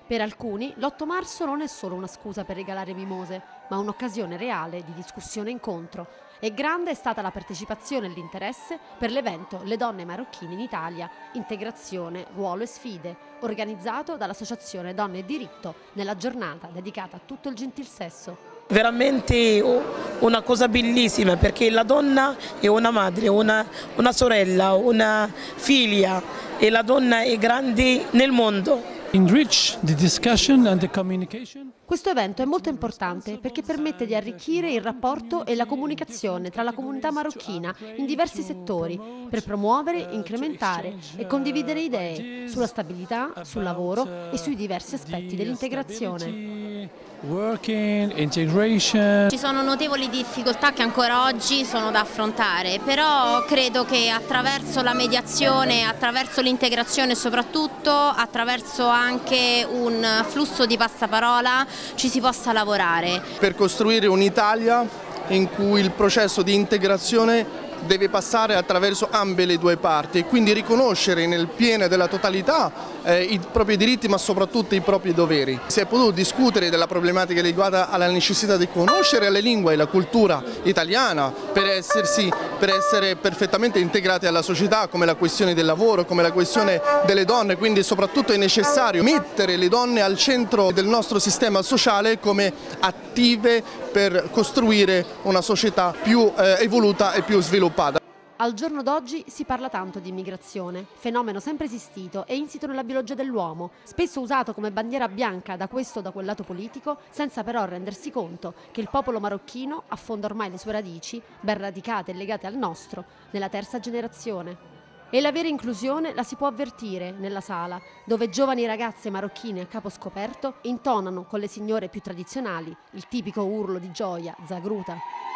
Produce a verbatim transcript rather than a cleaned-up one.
Per alcuni l'otto marzo non è solo una scusa per regalare mimose, ma un'occasione reale di discussione e incontro. E grande è stata la partecipazione e l'interesse per l'evento Le donne marocchine in Italia, integrazione, ruolo e sfide, organizzato dall'Associazione Donne e Diritto nella giornata dedicata a tutto il gentil sesso. Veramente una cosa bellissima, perché la donna è una madre, una, una sorella, una figlia, e la donna è grande nel mondo. Enrich the discussion and the communication. Questo evento è molto importante perché permette di arricchire il rapporto e la comunicazione tra la comunità marocchina in diversi settori per promuovere, incrementare e condividere idee sulla stabilità, sul lavoro e sui diversi aspetti dell'integrazione. Working, integration. Ci sono notevoli difficoltà che ancora oggi sono da affrontare, però credo che attraverso la mediazione, attraverso l'integrazione e soprattutto attraverso anche un flusso di passaparola ci si possa lavorare. Per costruire un'Italia in cui il processo di integrazione deve passare attraverso ambe le due parti e quindi riconoscere nel pieno della totalità eh, i propri diritti ma soprattutto i propri doveri. Si è potuto discutere della problematica legata alla necessità di conoscere la lingua e la cultura italiana per, essersi, per essere perfettamente integrati alla società, come la questione del lavoro, come la questione delle donne, quindi soprattutto è necessario mettere le donne al centro del nostro sistema sociale come attive per costruire una società più eh, evoluta e più sviluppata. Al giorno d'oggi si parla tanto di immigrazione, fenomeno sempre esistito e insito nella biologia dell'uomo, spesso usato come bandiera bianca da questo o da quel lato politico, senza però rendersi conto che il popolo marocchino affonda ormai le sue radici, ben radicate e legate al nostro, nella terza generazione. E la vera inclusione la si può avvertire nella sala, dove giovani ragazze marocchine a capo scoperto intonano con le signore più tradizionali il tipico urlo di gioia, zagruta.